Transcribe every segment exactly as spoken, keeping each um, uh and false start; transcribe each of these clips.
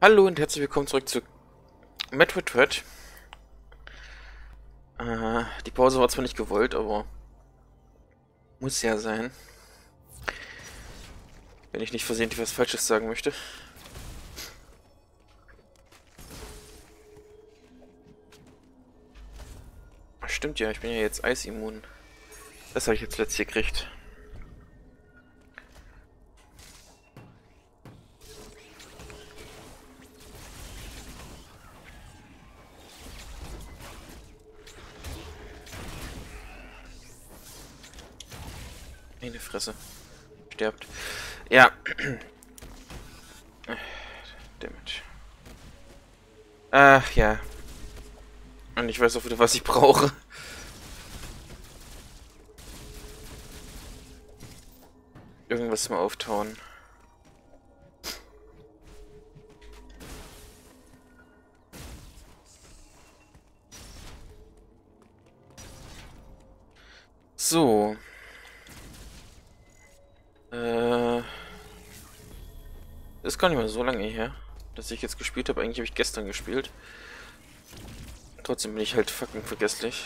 Hallo und herzlich willkommen zurück zu Metroid Dread. Äh, die Pause war zwar nicht gewollt, aber muss ja sein. Wenn ich nicht versehentlich was Falsches sagen möchte. Stimmt ja, ich bin ja jetzt eisimmun. Das habe ich jetzt letztlich gekriegt. Meine Fresse. Sterbt. Ja. Damit. Ach ja. Und ich weiß auch wieder, was ich brauche. Irgendwas mal auftauen. So. Äh. Ist gar nicht mehr so lange her, dass ich jetzt gespielt habe. Eigentlich habe ich gestern gespielt. Trotzdem bin ich halt fucking vergesslich.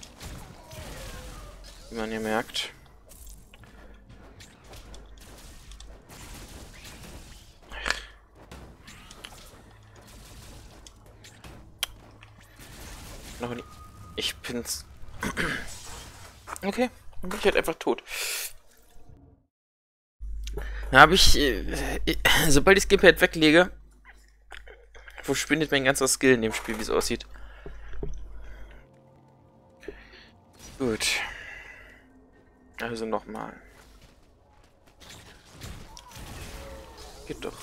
Wie man hier merkt. Noch nie. Ich bin's. Okay, dann bin ich halt einfach tot. Da habe ich, äh, äh, sobald ich das Gamepad weglege, verschwindet mein ganzer Skill in dem Spiel, wie es aussieht. Gut. Also nochmal. Geht doch.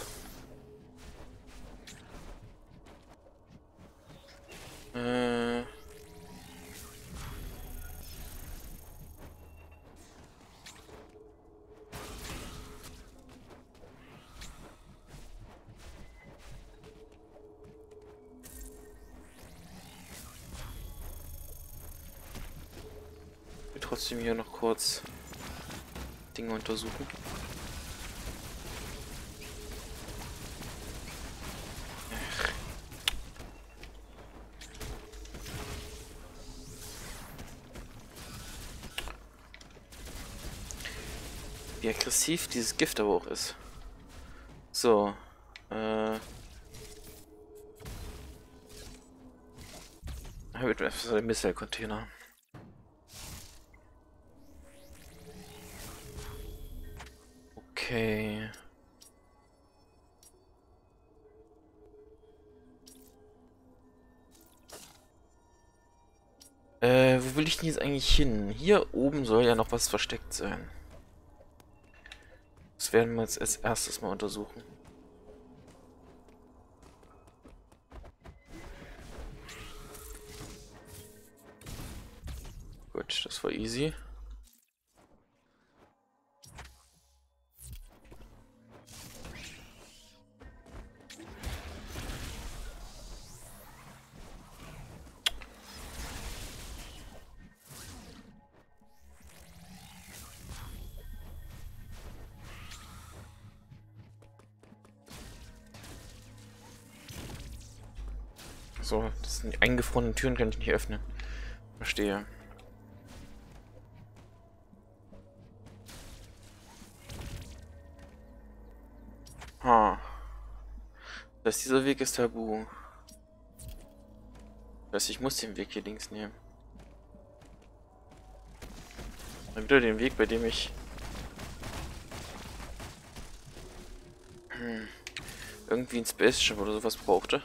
Äh... trotzdem hier noch kurz Dinge untersuchen. Ach. Wie aggressiv dieses Gift aber auch ist. So. Äh. Mit dem Missile-Container. Okay. Äh, wo will ich denn jetzt eigentlich hin? Hier oben soll ja noch was versteckt sein. Das werden wir jetzt als erstes mal untersuchen. Gut, das war easy. So, das sind die eingefrorenen Türen, kann ich nicht öffnen. Verstehe. Ha. Das heißt, dieser Weg ist tabu. Das heißt, ich muss den Weg hier links nehmen. Dann wieder den Weg, bei dem ich hm, irgendwie ein Spaceship oder sowas brauchte.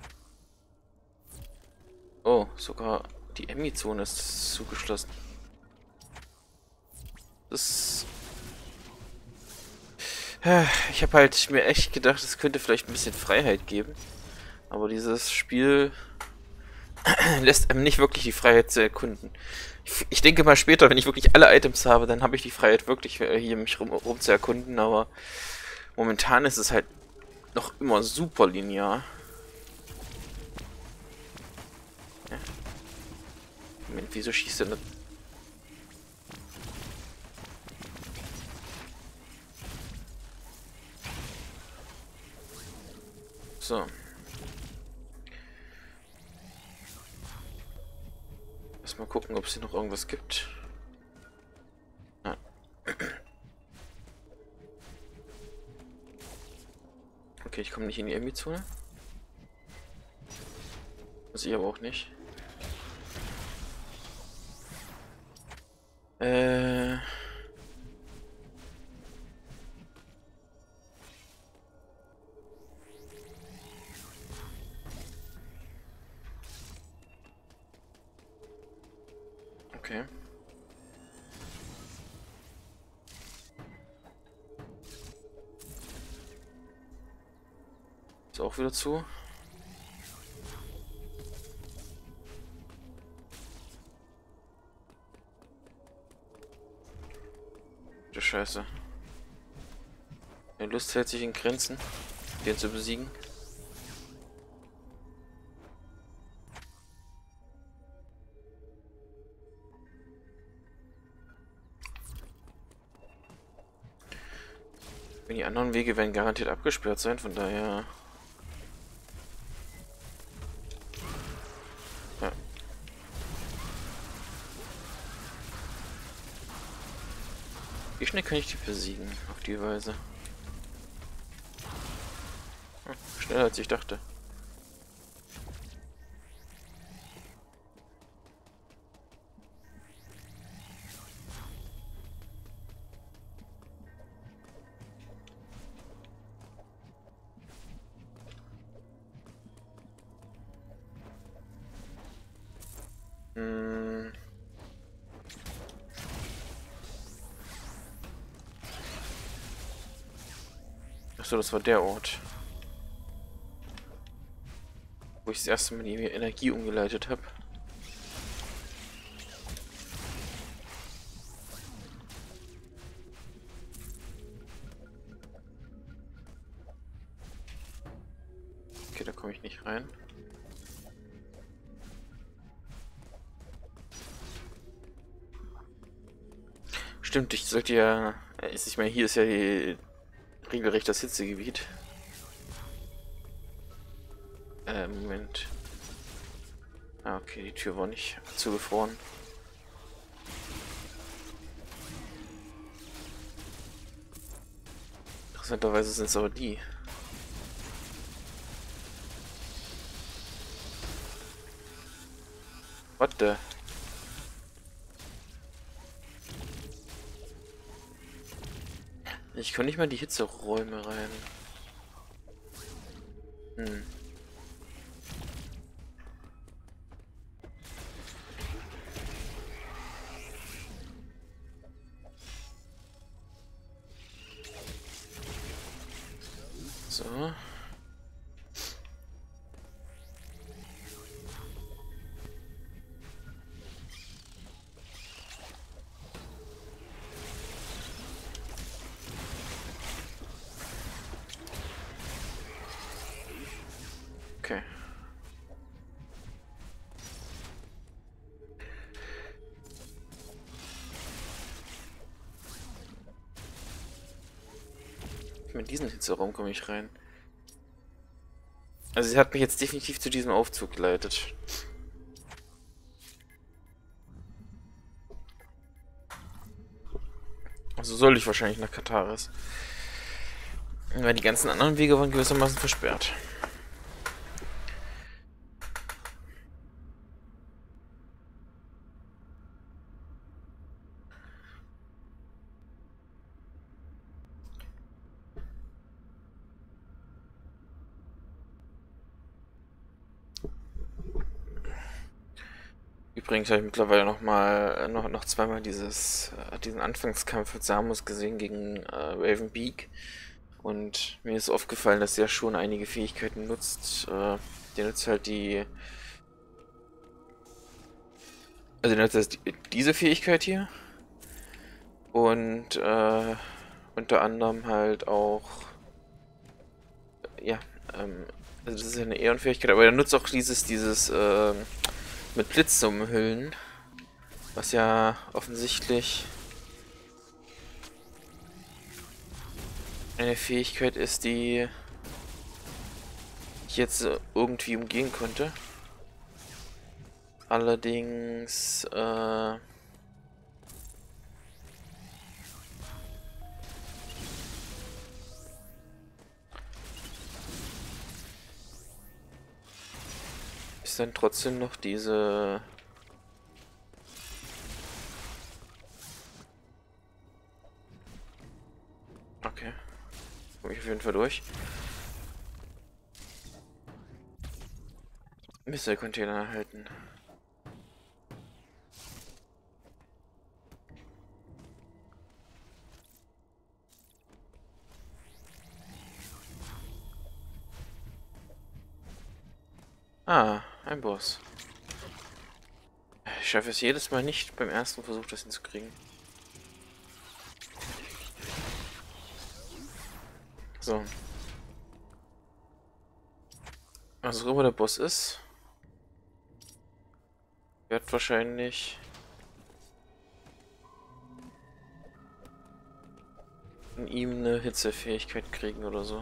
Oh, sogar die Emmy-Zone ist zugeschlossen. Das... Ich habe halt mir echt gedacht, es könnte vielleicht ein bisschen Freiheit geben. Aber dieses Spiel lässt einem nicht wirklich die Freiheit zu erkunden. Ich, ich denke mal später, wenn ich wirklich alle Items habe, dann habe ich die Freiheit wirklich hier mich rum, rum zu erkunden. Aber momentan ist es halt noch immer super linear. Ja. Moment, wieso schießt er nicht? So. Erstmal gucken, ob es hier noch irgendwas gibt. Nein. Okay, ich komme nicht in die Enemy-Zone. Muss ich aber auch nicht. Äh... Okay. Ist auch wieder zu. Du Scheiße. Die Lust hält sich in Grenzen, den zu besiegen. Die anderen Wege werden garantiert abgesperrt sein, von daher... Ja. Wie schnell kann ich die besiegen, auf die Weise? Hm, schneller als ich dachte. Hm. Achso, das war der Ort, wo ich das erste Mal die Energie umgeleitet habe. Okay, da komme ich nicht rein. Stimmt, ich sollte ja... Ich meine, hier ist ja die, regelrecht das Hitzegebiet. Äh, Moment. Ah, okay, die Tür war nicht zugefroren. Interessanterweise sind es aber die. What the? Ich kann nicht mal in die Hitzeräume rein. Hm. So. Okay. Mit diesem Hitzeraum komme ich rein. Also sie hat mich jetzt definitiv zu diesem Aufzug geleitet. Also soll ich wahrscheinlich nach Kataris. Weil die ganzen anderen Wege waren gewissermaßen versperrt. Übrigens habe ich mittlerweile noch mal noch, noch zweimal dieses äh, diesen Anfangskampf mit Samus gesehen gegen äh, Ravenbeak. Und mir ist aufgefallen, dass er schon einige Fähigkeiten nutzt. Äh, der nutzt halt die... Also der nutzt also die, diese Fähigkeit hier. Und äh, unter anderem halt auch... Ja, ähm, also das ist ja eine Ehrenfähigkeit, aber er nutzt auch dieses, dieses, äh, mit Blitz umhüllen. Was ja offensichtlich... eine Fähigkeit ist, die ich jetzt äh, irgendwie umgehen konnte. Allerdings, äh... ist dann trotzdem noch diese... Okay. Komme ich auf jeden Fall durch. Missile-Container erhalten. Ah, ein Boss. Ich schaffe es jedes Mal nicht, beim ersten Versuch das hinzukriegen. So. Was auch immer der Boss ist, wird wahrscheinlich in ihm eine Hitzefähigkeit kriegen oder so.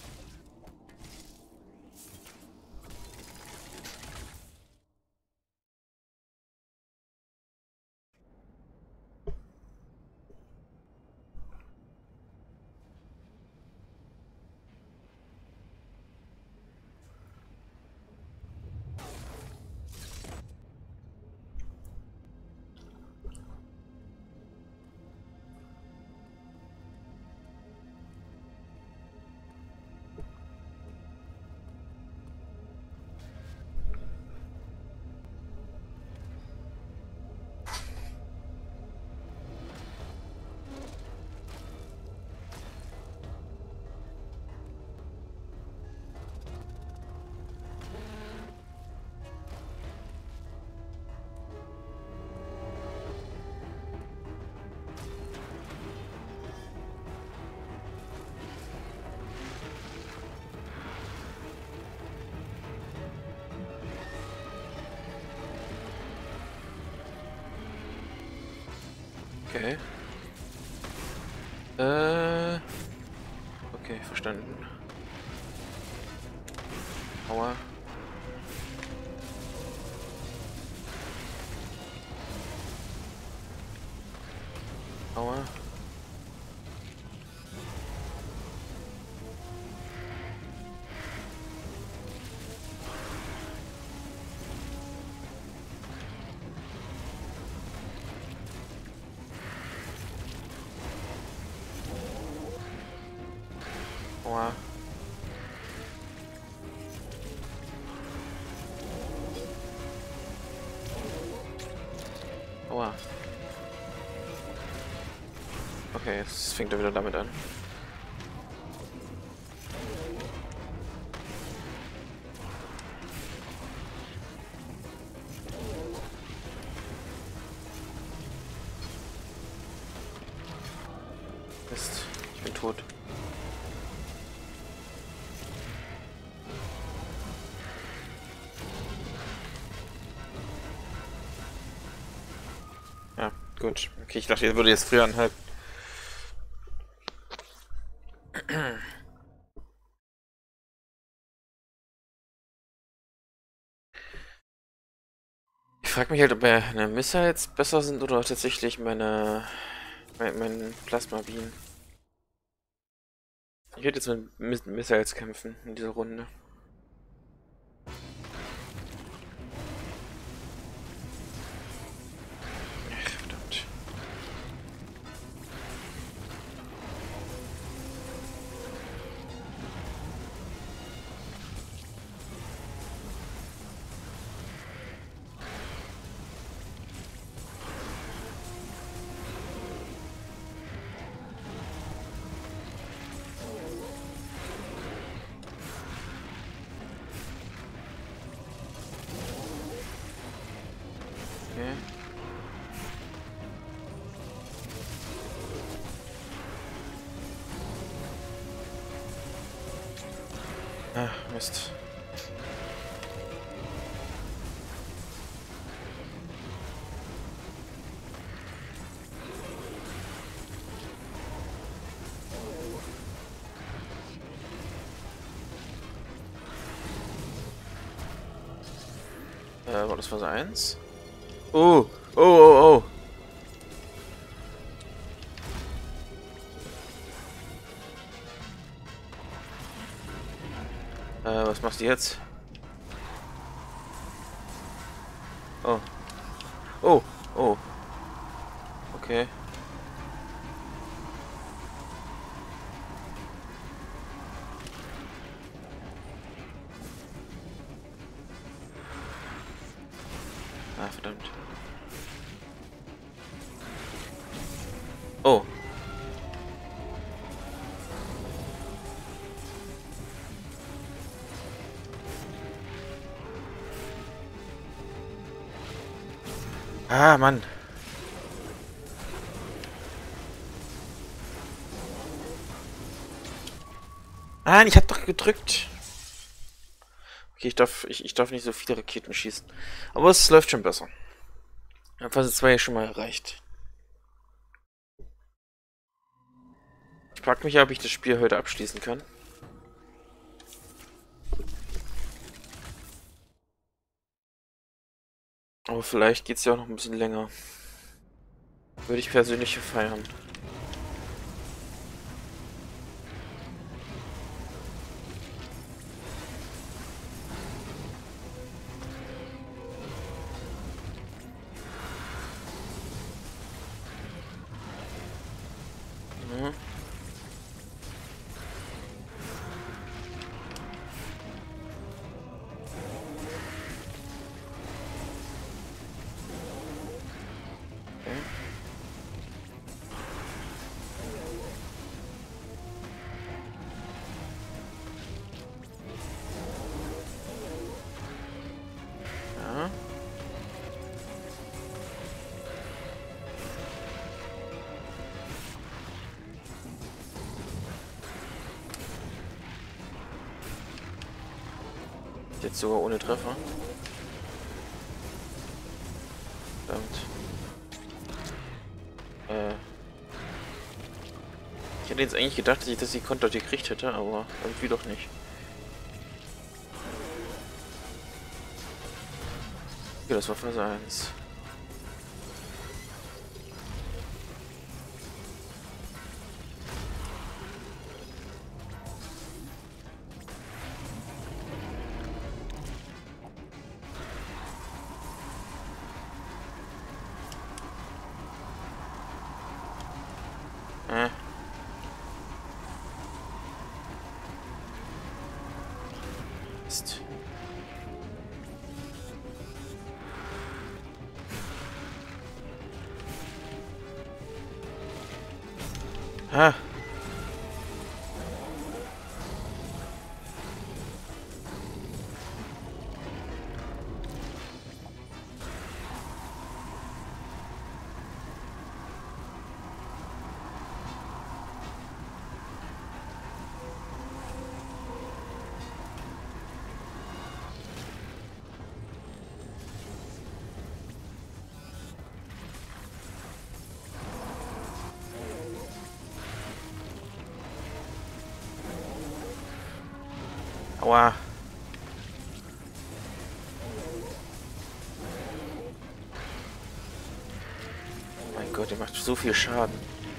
Okay. Äh. Okay, verstanden. Aua. Aua. Aua. Aua. Okay, jetzt fängt er wieder damit an. Mist, ich bin tot. Ja, gut. Okay, ich dachte, ihr würde jetzt früher anhalten. Ich frage mich halt, ob meine Missiles besser sind oder tatsächlich meine mein, mein Plasma-Beam. Ich werde jetzt mit Miss Missiles kämpfen in dieser Runde. Ach, verdammt. Okay. Ah, Mist. Äh, war das Phase eins? Oh, oh, oh, oh. Äh, was machst du jetzt? Oh. Oh, oh. Okay. Ah, verdammt. Oh. Ah, Mann. Ah, ich hab doch gedrückt. Okay, ich darf, ich, ich darf nicht so viele Raketen schießen. Aber es läuft schon besser. Ich habe Phase zwei schon mal erreicht. Ich frag mich, ob ich das Spiel heute abschließen kann. Aber vielleicht geht's ja auch noch ein bisschen länger. Würde ich persönlich feiern. Mhm. Okay. Ja. Jetzt sogar ohne Treffer. Verdammt. Äh. Ich hätte jetzt eigentlich gedacht, dass ich das die Konter gekriegt hätte, aber irgendwie doch nicht. Okay, das war Phase eins. Äh. Mist. Ah. Aua. Mein Gott, der macht so viel Schaden.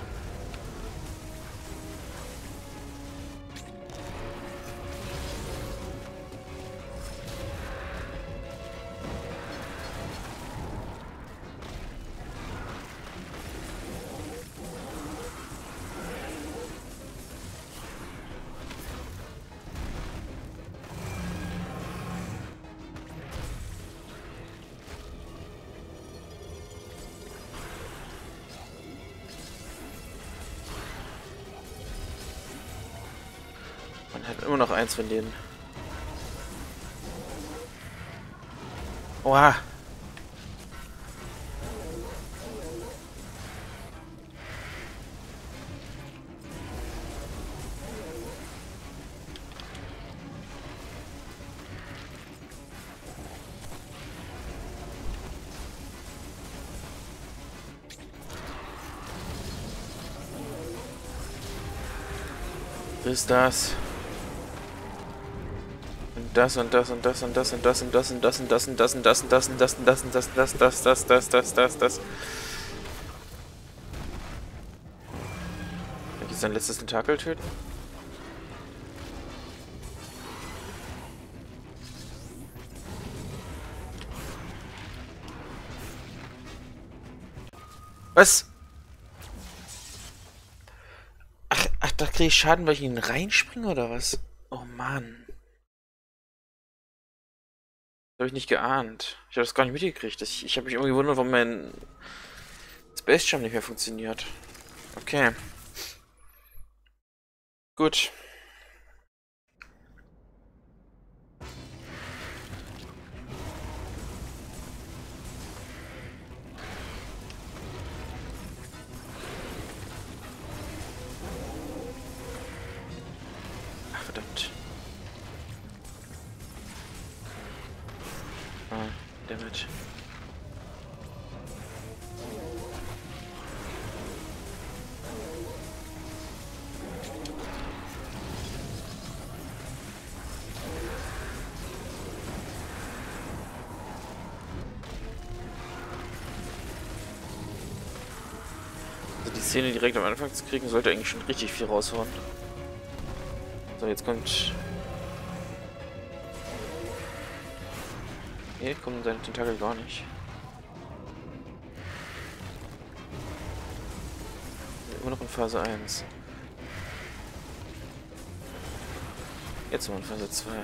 Man hat immer noch eins von denen. Oha. Was ist das? Und das und das und das und das und das und das und das und das und das und das und das und das und das und das und das das das das das das das. Kann ich jetzt sein letztes Tentakel töten? Was? Ach, ach, da kriege ich Schaden, weil ich in ihn reinspringe oder was? Oh Mann. Das habe ich nicht geahnt. Ich habe das gar nicht mitgekriegt. Ich, ich habe mich irgendwie gewundert, warum mein Space Jump nicht mehr funktioniert. Okay. Gut. Ach, verdammt. Ah, damit. Also die Szene direkt am Anfang zu kriegen, sollte eigentlich schon richtig viel raushauen. So, jetzt kommt... Nee, kommen seine Tentakel gar nicht. Immer noch in Phase eins. Jetzt sind wir in Phase zwei.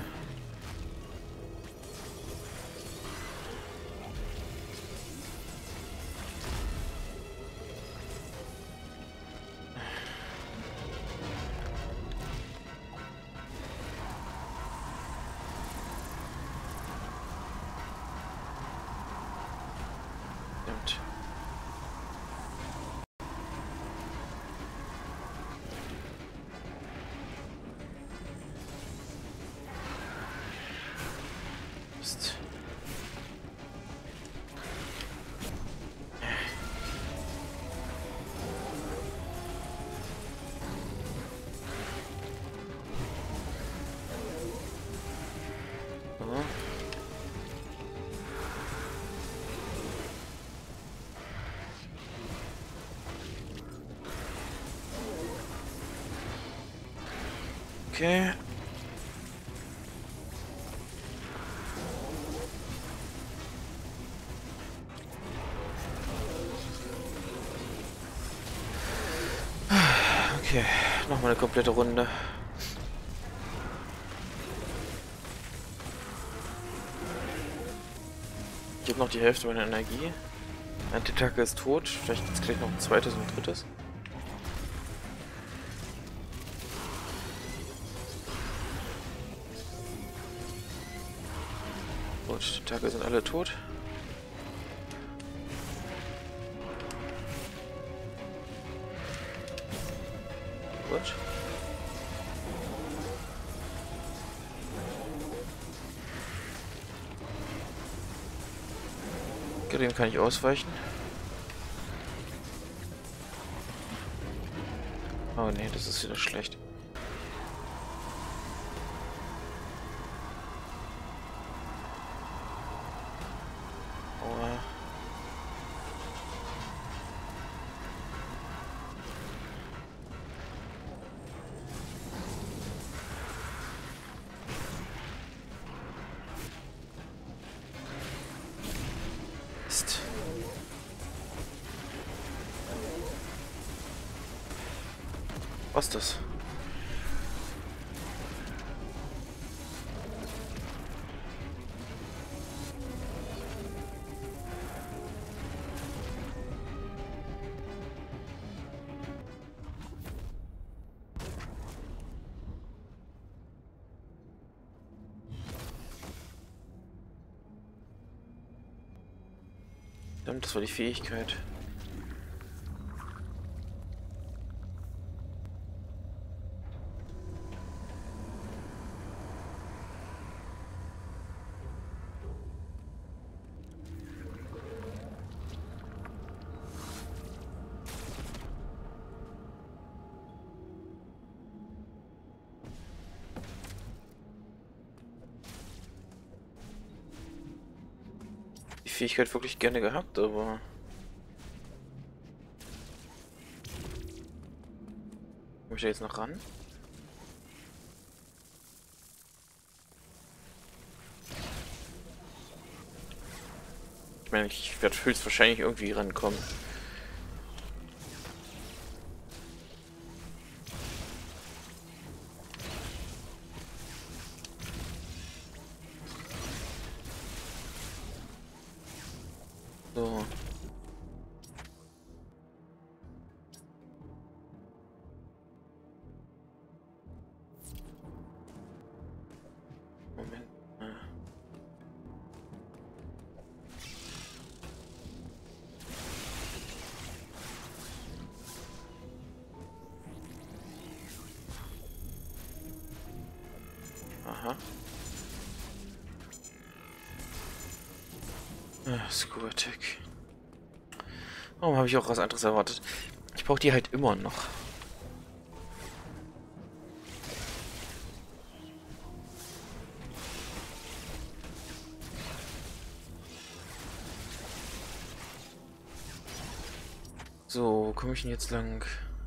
Stimmt. Mist. So. Okay. Okay, nochmal eine komplette Runde. Ich habe noch die Hälfte meiner Energie. Ein Tentakel ist tot. Vielleicht gibt es gleich noch ein zweites und ein drittes. Gut, die Tentakel sind alle tot. Gut. Dem kann ich ausweichen. Oh nee, das ist wieder schlecht. Aua. Mist. Was ist das? Verdammt, das war die Fähigkeit. die Fähigkeit wirklich gerne gehabt, aber... Komme ich da jetzt noch ran? Ich meine, ich werde höchstwahrscheinlich irgendwie rankommen. So. Moment. Aha. Ah, Scuba-Tech. Warum habe ich auch was anderes erwartet? Ich brauche die halt immer noch. So, wo komme ich denn jetzt lang?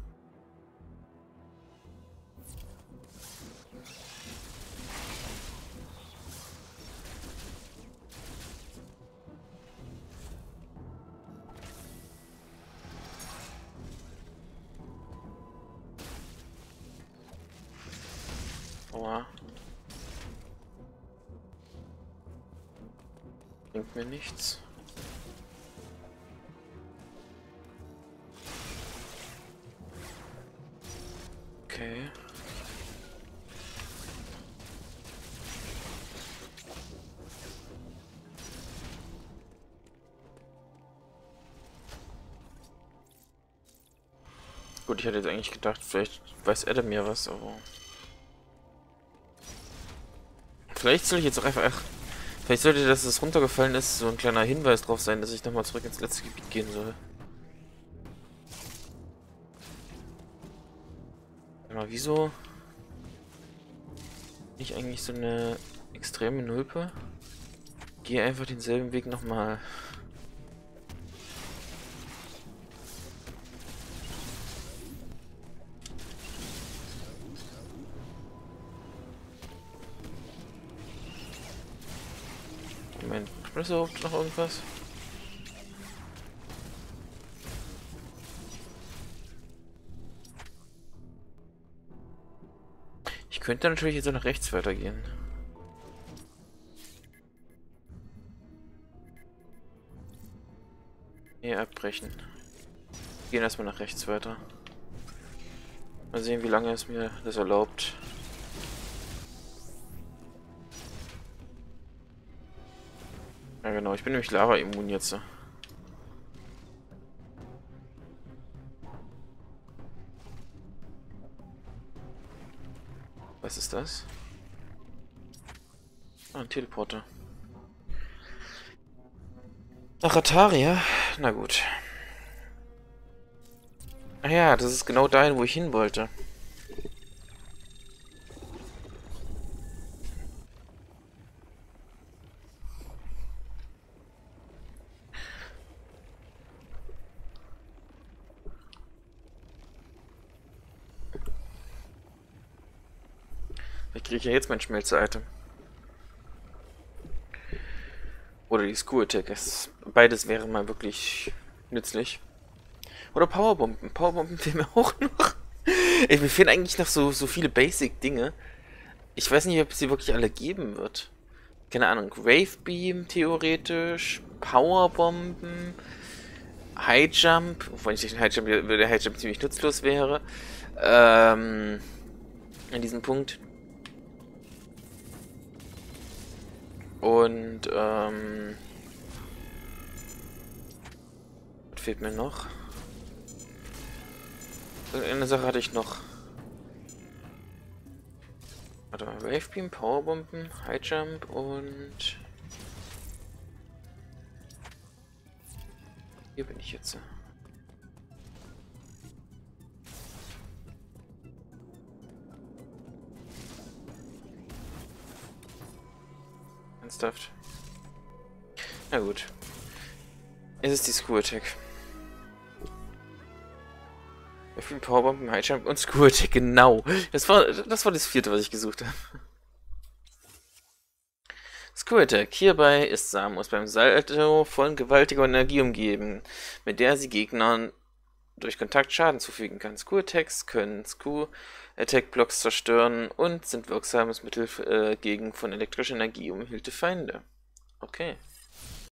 Aua. Bringt mir nichts. Okay. Gut, ich hätte jetzt eigentlich gedacht, vielleicht weiß Adam mir was, aber... Vielleicht soll ich jetzt auch einfach... Vielleicht sollte, dass es runtergefallen ist, so ein kleiner Hinweis drauf sein, dass ich nochmal zurück ins letzte Gebiet gehen soll. Aber wieso... Nicht eigentlich so eine extreme Nulpe? Gehe einfach denselben Weg nochmal. Moment, ist überhaupt noch irgendwas? Ich könnte natürlich jetzt auch nach rechts weitergehen. Hier abbrechen. Gehen erstmal nach rechts weiter. Mal sehen, wie lange es mir das erlaubt. Ja genau, ich bin nämlich Lava-immun jetzt. Was ist das? Ah, ein Teleporter. Ach, Ataria? Na gut. Ach ja, das ist genau dahin, wo ich hin wollte. Ich kriege ja jetzt mein Schmelze-Item. Oder die School-Attack. Beides wäre mal wirklich nützlich. Oder Powerbomben. Powerbomben fehlen mir auch noch. Ey, mir fehlen eigentlich noch so, so viele Basic-Dinge. Ich weiß nicht, ob es sie wirklich alle geben wird. Keine Ahnung. Wave Beam theoretisch. Powerbomben. High Jump. Wobei ich den High Jump, der High Jump ziemlich nutzlos wäre. Ähm. An diesem Punkt. Und, ähm... was fehlt mir noch? Eine Sache hatte ich noch. Warte mal, Wave Beam, Powerbomben, High Jump und... Hier bin ich jetzt. Ernsthaft? Na gut. Es ist die Screw Attack. Öffnen, Powerbomben, Highjump und Screw Attack, genau. Das war, das war das vierte, was ich gesucht habe. Screw Attack. Hierbei ist Samus beim Salto von gewaltiger Energie umgeben, mit der sie Gegnern durch Kontakt Schaden zufügen kann. Screw Attacks können Screw Attack Blocks zerstören und sind wirksames Mittel äh, gegen von elektrischer Energie umhüllte Feinde. Okay.